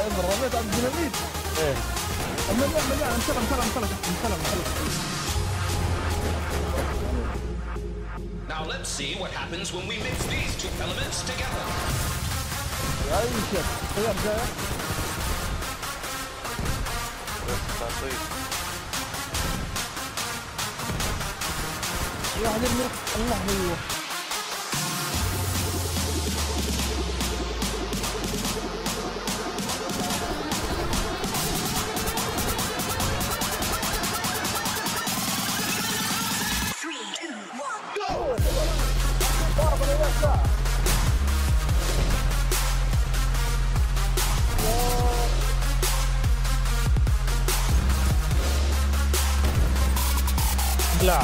رميت على الديناميت. ايه مليان انسلم. Now let's see what happens when we mix these two elements together. يا اي شيخ خيار جاي. واحد يرمي الله ايوه. لا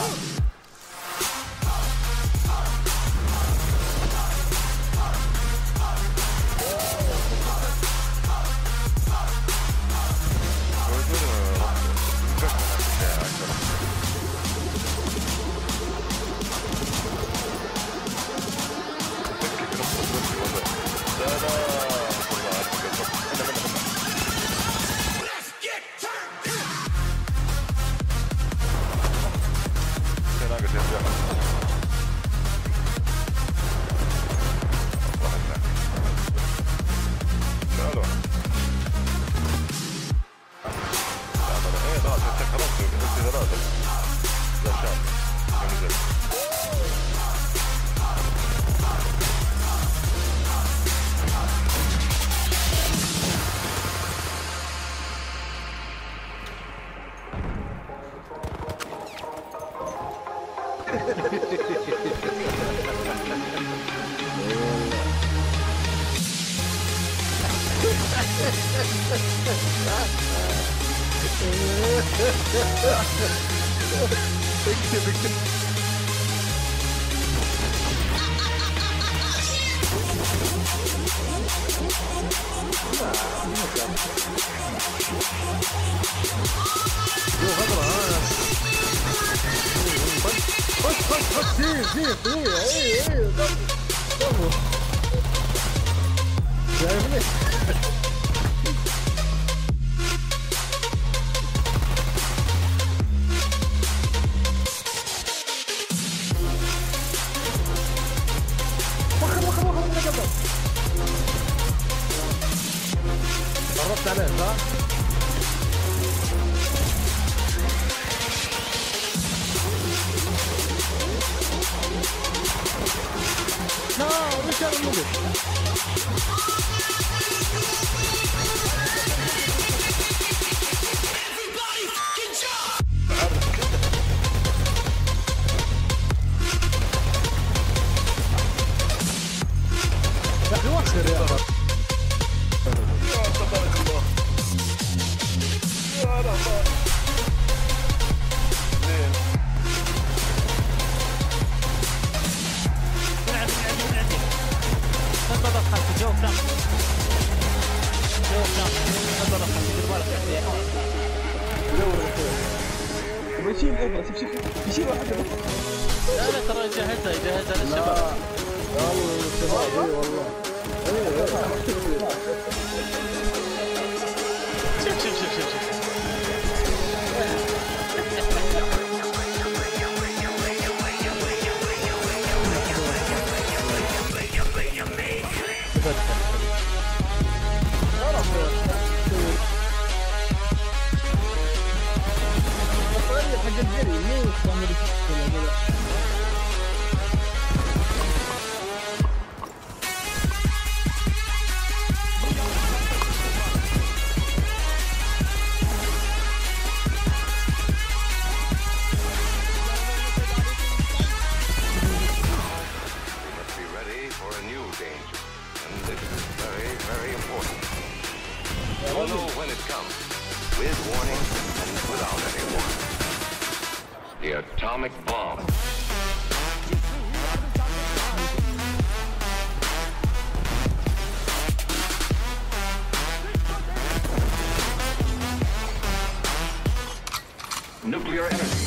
اكتب خش شايفني قربت عليه صح؟ لا رجال النقط يا اخي وخر يا اخي تبارك الله يا رب يشيل ابره يشيل واحد لا لا ترى جهزها للشباب. والله الشباب اي والله شوف حق الجري مو تعمل You'll know when it comes, with warning and without any warning. The atomic bomb. Nuclear energy.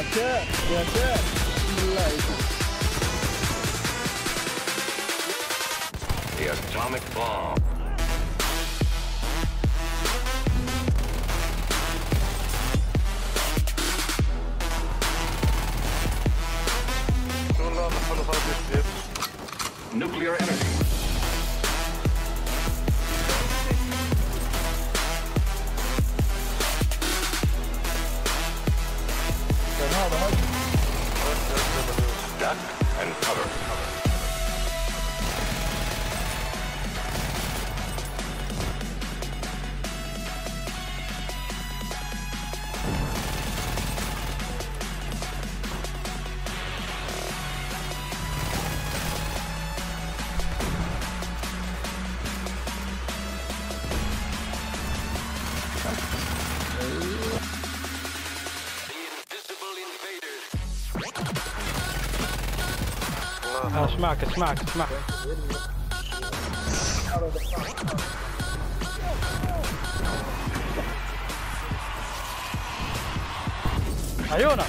يا شيخ بسم الله عليكم. The atomic bomb. Nuclear energy. Duck and cover. اسمعك. عيونك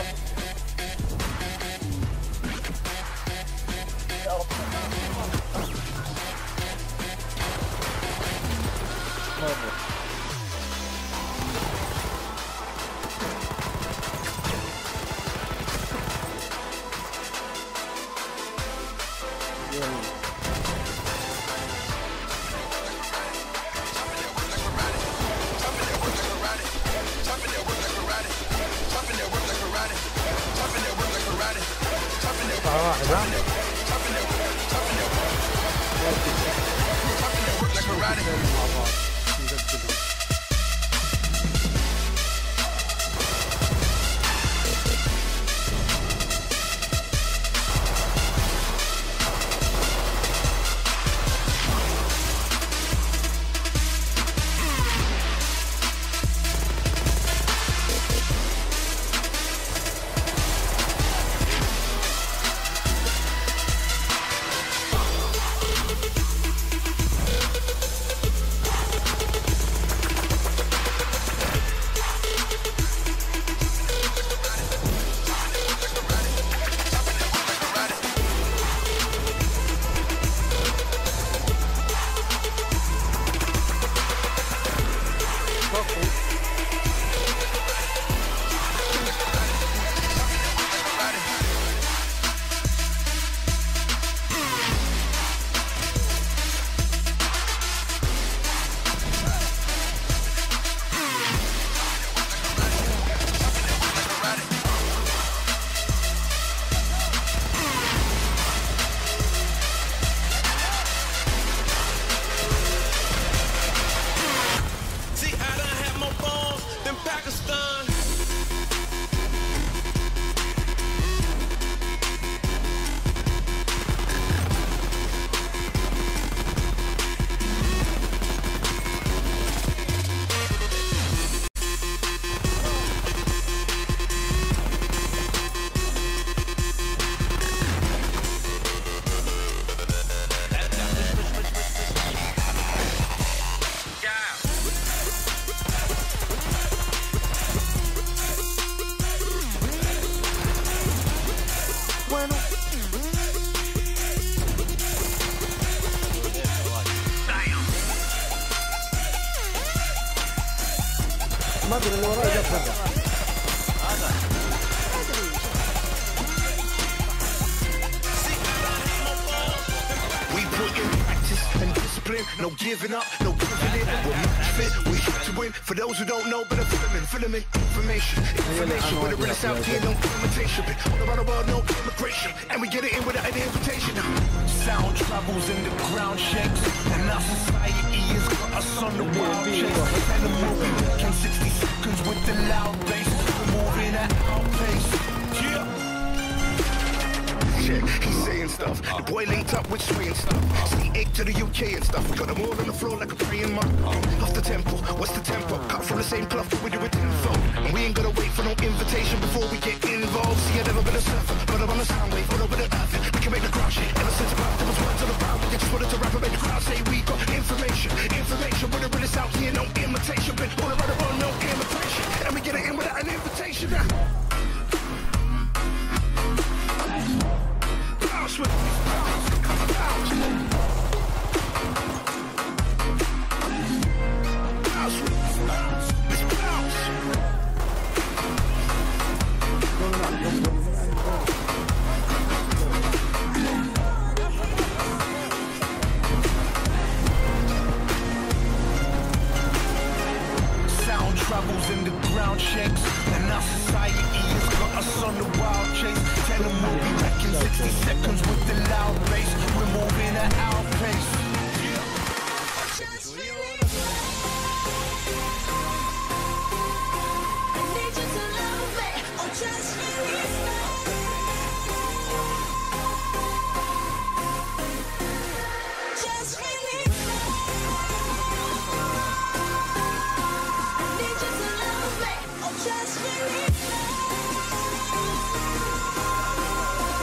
ما ادري اللي وراي جاب هذا. And discipline, no giving up, no giving in. We're match fit, we hit to win. For those who don't know, better filament, information, where the realest out here, no imitation. All around the world, no immigration, and we get it in without an invitation. Sound travels in the ground shakes, and our society has got us on the wild chase. And the movie in 60 seconds with the loud bass, we're moving at our pace. Yeah. He's saying stuff. The boy linked up with Sway and stuff. C8 to the UK and stuff. We got them all on the floor like a praying mum. Off the tempo, what's the tempo? Cut from the same cloth, but we do it tenfold. And we ain't gotta wait for no invitation before we get involved. See, I've never been a surfer, but I'm on a sound wave, all over the earth. We can make the crowd shake. Ever since birth, there was words on the ground. We just wanted to rap and make the crowd say we got information. We're the realest out here, no imitation. Been all around the world, no imitation. And we get it in without an invitation. Tell 'em we'll be back in 60 seconds with the loud bass. We're moving at our pace.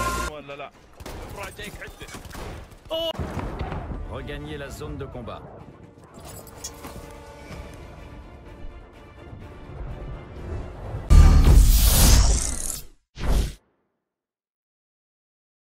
Regagnez la zone de combat.